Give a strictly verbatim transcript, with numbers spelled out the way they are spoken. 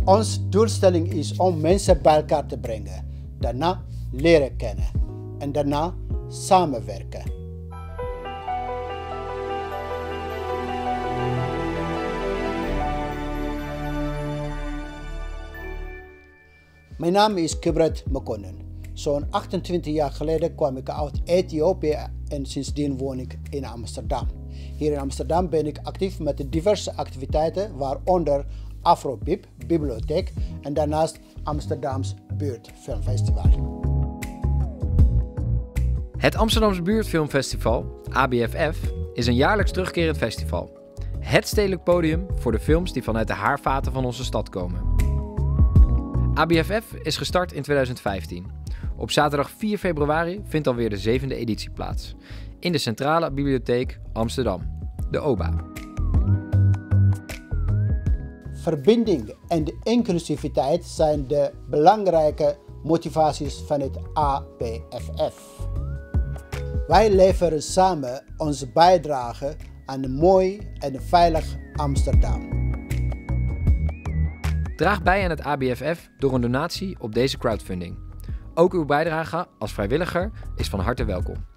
Onze doelstelling is om mensen bij elkaar te brengen, daarna leren kennen en daarna samenwerken. Mijn naam is Kibret Mekonnen. Zo'n achtentwintig jaar geleden kwam ik uit Ethiopië en sindsdien woon ik in Amsterdam. Hier in Amsterdam ben ik actief met diverse activiteiten, waaronder Afrobib, Bibliotheek en daarnaast Amsterdams Buurtfilmfestival. Het Amsterdams Buurtfilmfestival, A B F F, is een jaarlijks terugkerend festival. Het stedelijk podium voor de films die vanuit de haarvaten van onze stad komen. A B F F is gestart in tweeduizend vijftien. Op zaterdag vier februari vindt alweer de zevende editie plaats. In de Centrale Bibliotheek Amsterdam, de O B A. Verbinding en de inclusiviteit zijn de belangrijke motivaties van het A B F F. Wij leveren samen onze bijdrage aan een mooi en veilig Amsterdam. Draag bij aan het A B F F door een donatie op deze crowdfunding. Ook uw bijdrage als vrijwilliger is van harte welkom.